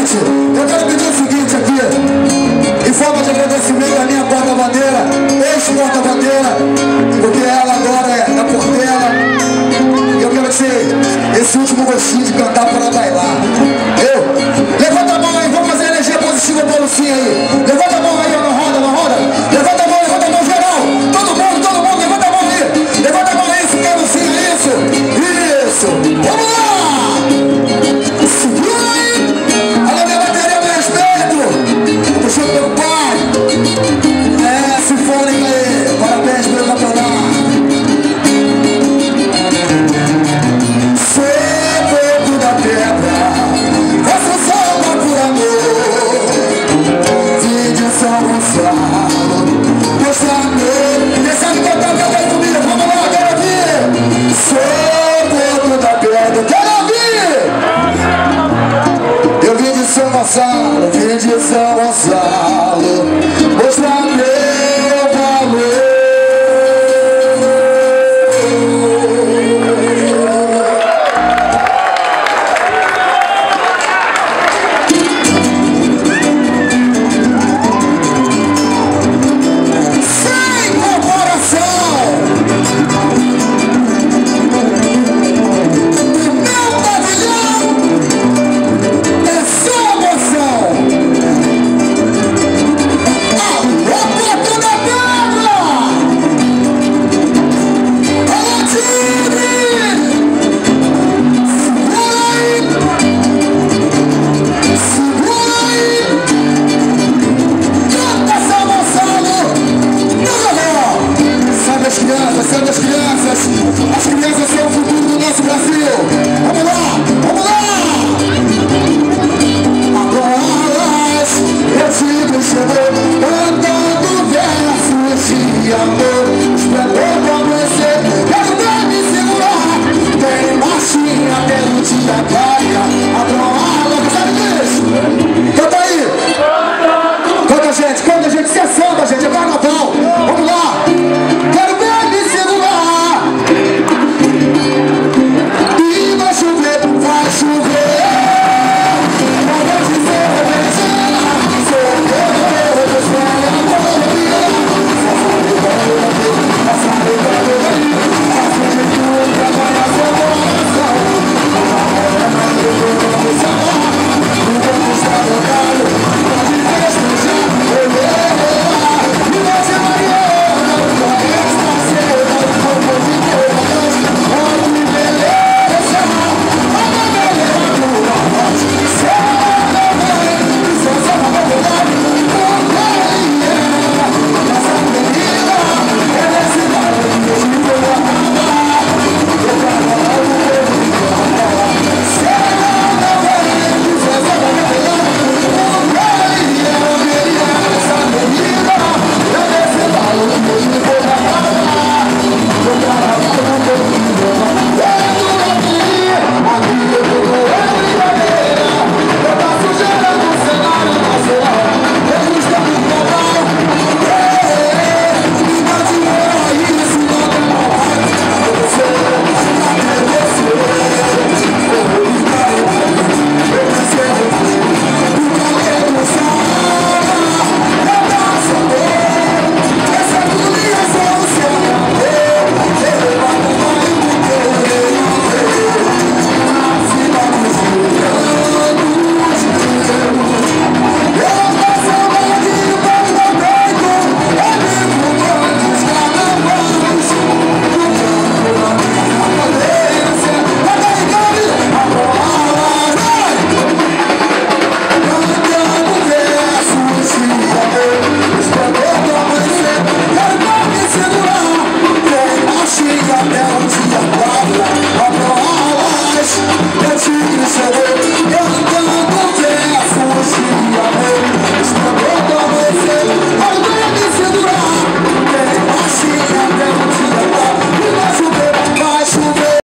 seguinte, eu quero pedir o seguinte aqui, em forma de agradecimento à minha porta-bandeira, ex-porta-bandeira, porque ela agora é da Portela. Eu quero ser esse último gostinho de cantar para bailar. Levanta a mão aí, vamos fazer energia positiva para o Lucinha aí. Levanta a mão aí, na roda, na roda. Levanta a mão geral. Todo mundo, levanta a mão aí. Levanta a mão aí, isso que é Lucinha, isso. Isso. Vamos lá. Segura aí. Alô, minha bateria, meu respeito. Tô puxando meu pai. Sinfônica aí. Parabéns pelo campeonato. Vim de São Gonçalo,